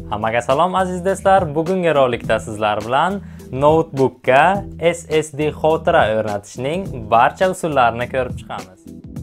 Hammaga salom aziz do'stlar. Bugungi rolikda sizlar bilan notebookga SSD xotira o'rnatishning barcha usullarini ko'rib chiqamiz.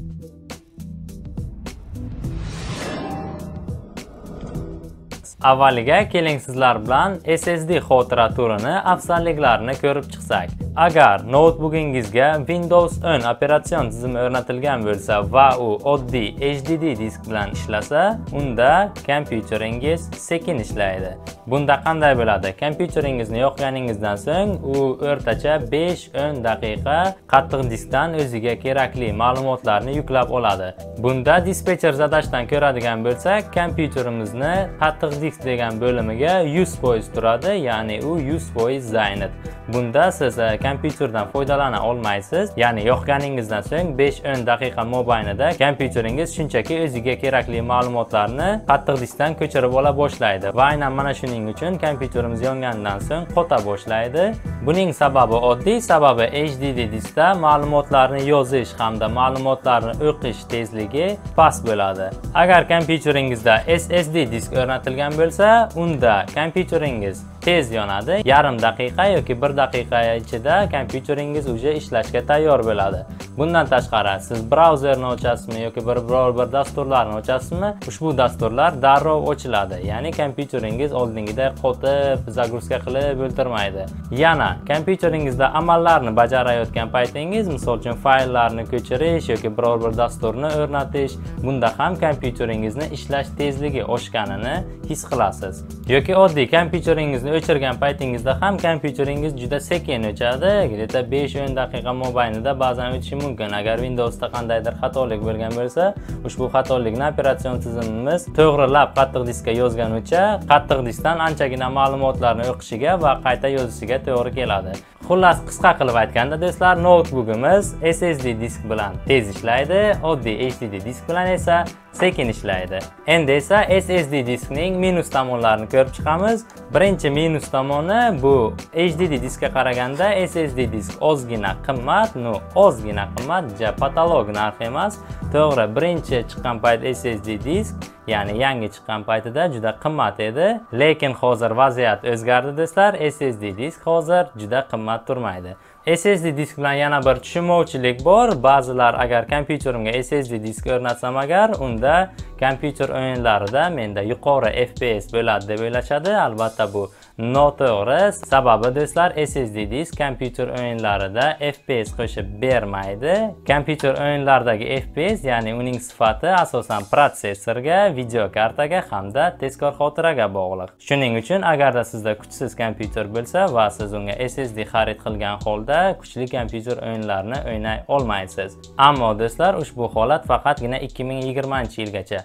Avvaliga keling sizlar bilan SSD xotira turini afzalliklarini ko'rib chiqsak. Agar notebookingizga Windows 10 operatsion tizimi o'rnatilgan bo'lsa va u oddiy HDD disk bilan ishlasa, unda kompyuteringiz sekin ishlaydi. Bunda qanday bo'ladi? Kompyuteringizni yoqganingizdan so'ng u o'rtacha 5-10 daqiqa qattiq diskdan o'ziga kerakli ma'lumotlarni yuklab oladi. Bunda dispetcher zadashdan ko'radigan bo'lsak, kompyuterimizni qattiq disk degan bo'limiga 100% turadi, ya'ni u 100% zaynat. Bunda siz kompyuterdan foydalana olmaysiz, ya'ni yoqganingizdan so'ng 5-10 daqiqa mobaynida kompyuteringiz shunchaki o'ziga kerakli ma'lumotlarni qattiq diskdan ko'chirib ola boshlaydi va aynan mana shuning uchun kompyuterimiz yongandan so'ng qota boshlaydi. Buning sababi oddiy, sababi HDD diskda ma'lumotlarni yozish hamda ma'lumotlarni o'qish tezligi past bo'ladi. Agar kompyuteringizda SSD disk o'rnatilgan bo'lsa, unda kompyuteringiz tez yonadi. Yarim daqiqa yoki 1 daqiqa ichida kompyuteringiz uje ishlashga tayyor bo'ladi. Bundan tashqari siz brauzerni ochasizmi yoki biror bir dasturlarni ochasizmi, ushbu dasturlar darrov ochiladi. Ya'ni kompyuteringiz oldingiday qotib, zagruska qilib o'ltirmaydi. Yana kompyuteringizda amallarni bajarayotgan paytingiz, misol uchun fayllarni ko'chirish yoki biror bir dasturni o'rnatish, bunda ham kompyuteringizni ishlash tezligi oshganini his qilasiz. Yoki oddiy kompyuteringizni o'chirgan paytingizda ham kompyuteringiz juda sekin o'chadi. Greta 5-10 daqiqa mobaynida ba'zan o'tishi mumkin. Agar Windowsda qandaydir xatolik bo'lgan bo'lsa, ushbu xatolikni operatsion tizimimiz to'g'rilab qattiq diskka yozganicha qattiq diskdan anchagina ma'lumotlarni o'qishiga va qayta yozishiga to'g'ri keladi. Xullas, qisqa qilib aytganda do'stlar, notebookimiz SSD disk bilan tez ishlaydi, oddiy HDD disk bilan esa sekin ishlaydi. Endi esa SSD diskning minus tomonlarini ko'rib chiqamiz. Birinchi minus tomoni bu HDD diskka qaraganda SSD disk ozgina qimmat, ozgina qimmat, patolog narx emas. To'g'ri, birinchi chiqqan payt SSD disk, ya'ni yangi chiqqan paytida juda qimmat edi, lekin hozir vaziyat o'zgardi do'stlar. SSD disk hozir juda qimmat turmaydi. SSD disk bilan yana bir tushunmovchilik bor. Ba'zilar agar kompyuterimga SSD disk o'rnatsam agar, unda kompyuter o'yinlarida menda yuqori FPS bo'ladi deb o'ylashadi. Albatta bu noto'g'ri. Sababi do'stlar, SSD disk kompyuter o'yinlarida FPS qo'shib bermaydi. Kompyuter o'yinlaridagi FPS, ya'ni uning sifati asosan protsessorga, video kartaga hamda tezkor xotiraga bog'liq. Shuning uchun agarda sizda kuchsiz kompyuter bo'lsa va siz unga SSD xarid qilgan holda kuchli kompyuter o'yinlarini o'ynay olmaysiz. Ammo do'stlar, ushbu holat faqatgina 2020-yilgacha.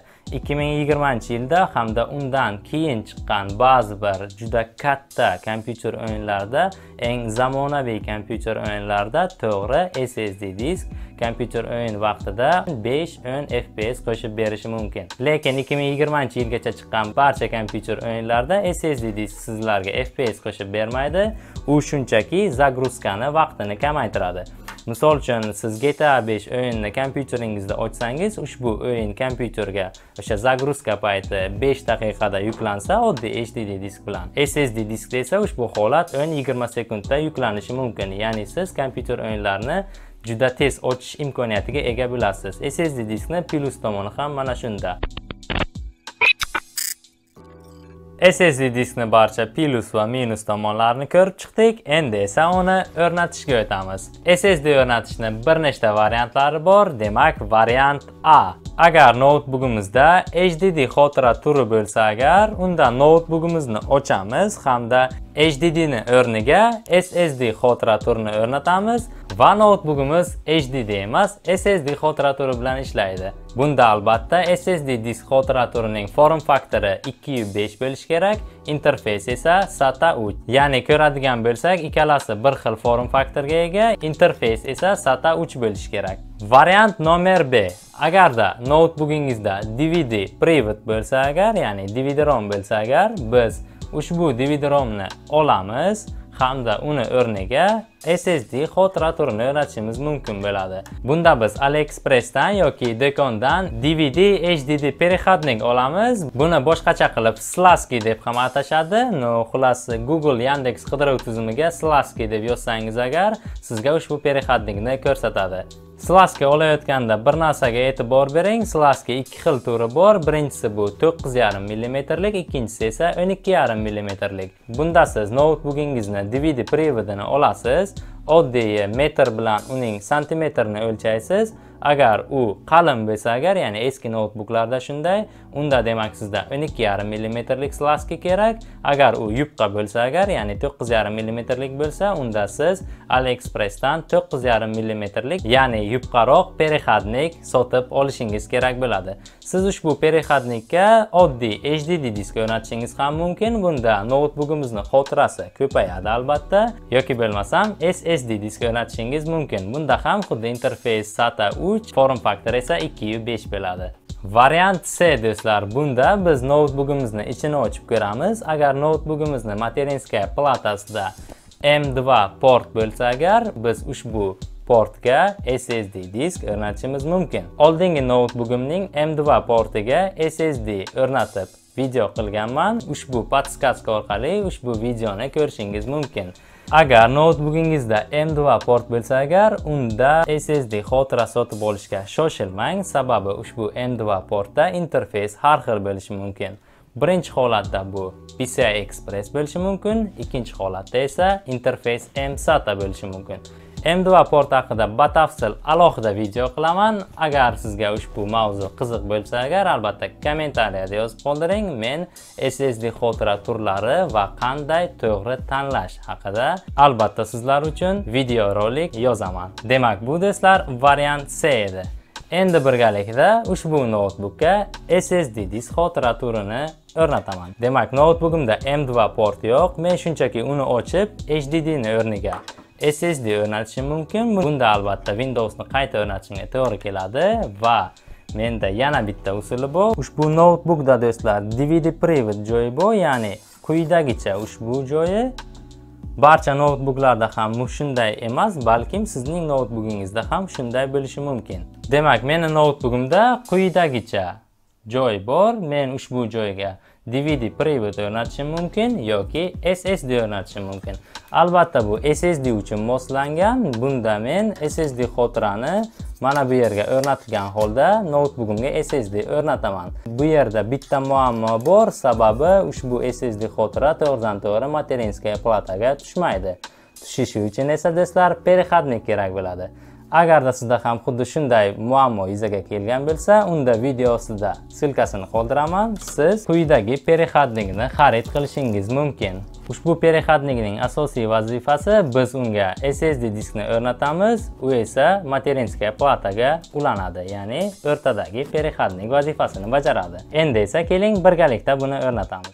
2020-yilda hamda undan keyin chiqqan ba'zi bir juda katta kompyuter o'yinlarida, eng zamonaviy kompyuter o'yinlarida to'g'ri SSD disk kompyuter o'yin vaqtida 5-10 FPS qo'shib berishi mumkin. Lekin 2020-yilgacha chiqqan barcha kompyuter o'yinlarida SSD disk sizlarga FPS qo'shib bermaydi. U shunchaki zagruskani vaqtini kamaytiradi. Misol uchun siz GTA 5 o'yinni kompyuteringizda ochsangiz, ushbu o'yin kompyuterga o'sha zagruska payti 5 daqiqada yuklansa oddiy HDD disk bilan, SSD diskda esa ushbu holat 10-20 sekundda yuklanishi mumkin. Ya'ni siz kompyuter o'yinlarini juda tez ochish imkoniyatiga ega bo'lasiz. SSD diskni plus tomoni ham mana shunda. SSD diskni barcha plus va minus tomonlarini ko'rib chiqdik. Endi esa uni o'rnatishga o'tamiz. SSD o'rnatishni bir nechta variantlari bor. Demak, variant A. Agar notebookimizda HDD xotira turi bo'lsa agar, unda notebookimizni ochamiz hamda HDD ni o'rniga SSD xotira turini o'rnatamiz va notebookimiz HDD emas, SSD xotira turi bilan ishlaydi. Bunda albatta SSD disk xotira turining form faktori 2.5 bo'lishi kerak, interfeys esa SATA 3. Ya'ni ko'radigan bo'lsak, ikkalasi bir xil form faktorga ega, interfeys esa SATA 3 bo'lishi kerak. Variant nomer B. Agarda notebookingizda DVD private bo'lsa agar, ya'ni DVD-ROM bo'lsa agar, biz ushbu DVD-ROMni olamiz hamda uni o'rniga SSD xotira turini o'rnatishimiz mumkin bo'ladi. Bunda biz AliExpress'dan yoki do'kondan DVD HDD переходник olamiz. Buni boshqacha qilib Slasky deb ham atashadi. Xullas Google Yandex qidiruv tizimiga Slasky deb yozsangiz agar sizga ushbu переходникni ko'rsatadi. Slasky olayotganda bir narsaga e'tibor bering. Slasky ikki xil turi bor. Birinchisi bu 9,5 mm lik, ikkinchisi esa 12,5 mm lik. Bunda siz notebookingizni DVD privodini olasiz. Oddiy metr bilan uning santimetrini o'lchaysiz. Agar u qalin bo'lsa agar, ya'ni eski notebooklarda shunday, unda demak sizda 12,5 mm lik Slasky kerak. Agar u yupqa bo'lsa agar, ya'ni 9,5 mm lik bo'lsa, unda siz AliExpress'dan 9,5 mm lik, ya'ni yupqaroq переходник sotib olishingiz kerak bo'ladi. Siz ushbu переходникka oddiy HDD disk o'rnatishingiz ham mumkin. Bunda notebookimizni xotirasi ko'payadi albatta, yoki bo'lmasam SSD disk o'rnatishingiz mumkin. Bunda ham xuddi interfays SATA 3, form faktor esa 2/5 bo'ladi. Variant C do'stlar, bunda biz notebookimizni ichini ochib ko'ramiz. Agar notebookimizni materinskaya platasida M2 port bo'lsa agar, biz ushbu portga SSD disk o'rnatishimiz mumkin. Oldingi notebookimning M2 portiga SSD o'rnatib video qilganman. Ushbu podskazka orqali ushbu videoni ko'rishingiz mumkin. Agar notebookingizda M2 port bo'lsa agar, unda SSD xotira sotib olishga shoshilmang, sababi ushbu M2 portda interfays har xil bo'lishi mumkin. Birinchi holatda bu PCI Express bo'lishi mumkin, ikkinchi holatda esa interfays M-SATA bo'lishi mumkin. M2 port haqida batafsil alohida video qilaman. Agar sizga ushbu mavzu qiziq bo'lsa agar, albatta kommentariyada yozib qoldiring. Men SSD xotira turlari va qanday to'g'ri tanlash haqida albatta sizlar uchun video rolik yozaman. Demak, bu do'stlar variant C edi. Endi birgalikda ushbu notebookga SSD disk xotira turini o'rnataman. Demak, notebookimda M2 port yo'q. Men shunchaki uni ochib HDD ni o'rniga SSD o'rnatishim mumkin. Bunda albatta Windowsni qayta o'rnatishimga to'g'ri keladi va menda yana bitta usuli bor. Ushbu notebookda do'stlar DVD privod joyi bor, ya'ni quyidagicha ushbu joyi. Barcha notebooklarda ham shunday emas, balkim sizning notebookingizda ham shunday bo'lishi mumkin. Demak, mening notebookimda quyidagicha joy bor. Men ushbu joyga DVD privod o'rnatishim mumkin yoki SSD o'rnatishim mumkin. Albatta bu SSD uchun moslangan. Bunda men SSD xotirani mana bu yerga o'rnatilgan holda notebookimga SSD o'rnataman. Bu yerda bitta muammo bor, sababi ushbu SSD xotira to'g'ridan-to'g'ri materinskaya plataga tushmaydi. Tushishi uchun esa do'stlar переходник kerak bo'ladi. Agarda sizda ham xuddi shunday muammo yuzaga kelgan bo'lsa, unda video ostida silkasini qoldiraman. Siz quyidagi переходникni xarid qilishingiz mumkin. Ushbu переходникning asosiy vazifasi biz unga SSD diskni o'rnatamiz, u esa materinskaya plataga ulanadi, ya'ni o'rtadagi переходник vazifasini bajaradi. Endi esa keling birgalikda buni o'rnatamiz.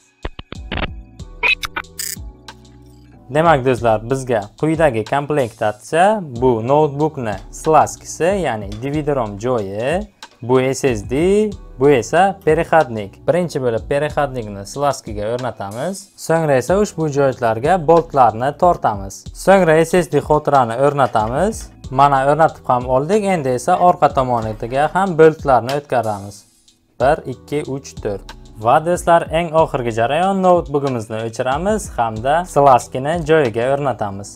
Demak do'stlar, bizga quyidagi komplektatsiya bu notebookni Slasky'si, ya'ni DVD-ROM joyi, bu SSD, bu esa переходник. Birinchi bo'lib переходникni Slasky'ga o'rnatamiz. So'ngra esa ushbu joylarga boltlarni tortamiz. So'ngra SSD xotirani o'rnatamiz. Mana o'rnatib ham oldik. Endi esa orqa tomoniga ham boltlarni o'tkazamiz. 1, 2, 3, 4. Va do'stlar, eng oxirgi jarayon, notebookimizni o'chiramiz hamda Slasky'ni joyiga o'rnatamiz.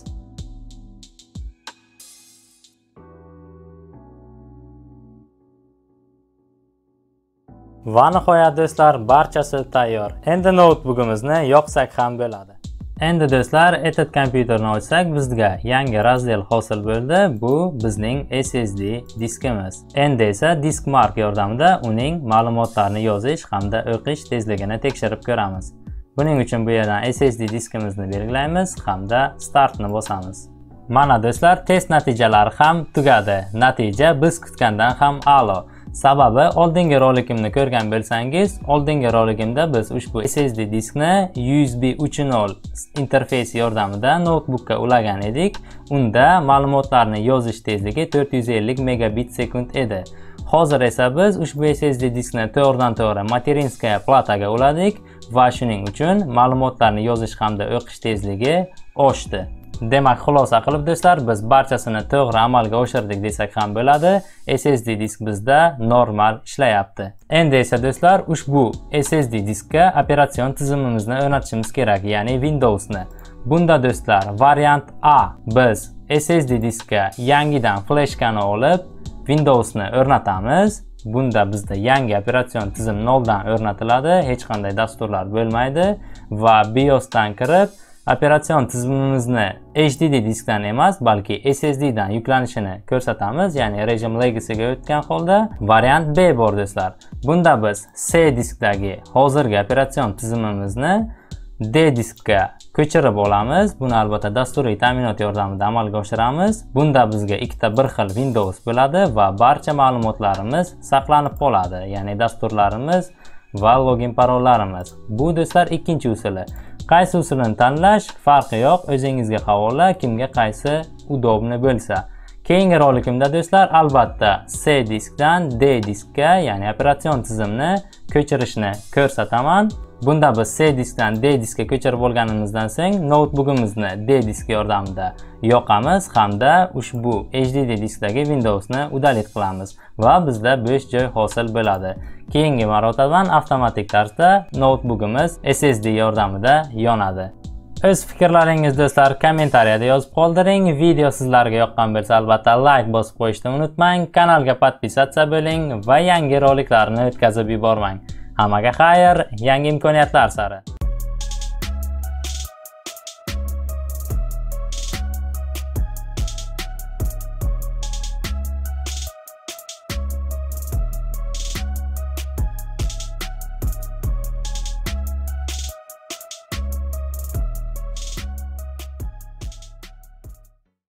Va nihoyat do'stlar, barchasi tayyor. Endi notebookimizni yoqsak ham bo'ladi. Endi do'stlar, Etet kompyuterni ochsak, bizga yangi razdel hosil bo'ldi. Bu bizning SSD diskimiz. Endi esa Diskmark yordamida uning ma'lumotlarini yozish hamda o'qish tezligini tekshirib ko'ramiz. Buning uchun bu yerdan SSD diskimizni belgilaymiz hamda startni bosamiz. Mana do'stlar, test natijalari ham tugadi. Natija biz kutgandan ham a'lo. Sababi oldingi rolikimni ko'rgan bo'lsangiz, oldingi rolikimda biz ushbu SSD diskni USB 3.0 interfeysi yordamida notebookka ulagan edik. Unda ma'lumotlarni yozish tezligi 450 megabit sekund edi. Hozir esa biz ushbu SSD diskni to'g'ridan-to'g'ri materinskaya plataga uladik va shuning uchun ma'lumotlarni yozish hamda o'qish tezligi oshdi. Demak, xulosa qilib do'stlar, biz barchasini to'g'ri amalga oshirdik desak ham bo'ladi. SSD disk bizda normal ishlayapti. Endi esa do'stlar, ushbu SSD diskka operatsion tizimimizni o'rnatishimiz kerak, ya'ni Windowsni. Bunda do'stlar, variant A, biz SSD diskka yangidan flashkani olib, Windowsni o'rnatamiz. Bunda bizda yangi operatsion tizim noldan o'rnatiladi, hech qanday dasturlar bo'lmaydi va BIOSdan kirib operatsion tizimimizni HDD diskdan emas, balki SSD dan yuklanishini ko'rsatamiz, ya'ni rejim legacy'ga o'tgan holda. Variant B bor do'stlar. Bunda biz C diskdagi hozirgi operatsion tizimimizni D diskka ko'chirib olamiz. Buni albatta dasturiy ta'minot yordamida amalga oshiramiz. Bunda bizga ikkita bir xil Windows bo'ladi va barcha ma'lumotlarimiz saqlanib qoladi, ya'ni dasturlarimiz va login parollarimiz. Bu do'stlar ikkinchi usuli. Qaysi usulni tanlash farqi yo'q, o'zingizga havola, kimga qaysi udobni bo'lsa. Keyingi rolikimda do'stlar albatta C diskdan D diskka, ya'ni operatsion tizimni ko'chirishni ko'rsataman. Bunda biz C diskdan D diskka ko'chirib olganimizdan so'ng notebookimizni D disk yordamida yoqamiz hamda ushbu HDD diskdagi Windowsni udalit qilamiz va bizda bo'sh joy hosil bo'ladi. Keyingi marotadan avtomatik tarzda notebookimiz SSD yordamida yonadi. O'z fikrlaringiz do'stlar kommentariyada yozib qoldiring. Video sizlarga yoqqan bo'lsa albatta like bosib qo'yishni unutmang. Kanalga podpisatsiya bo'ling va yangi roliklarni o'tkazib yubormang. Hammaga xayr, yangi imkoniyatlar sari.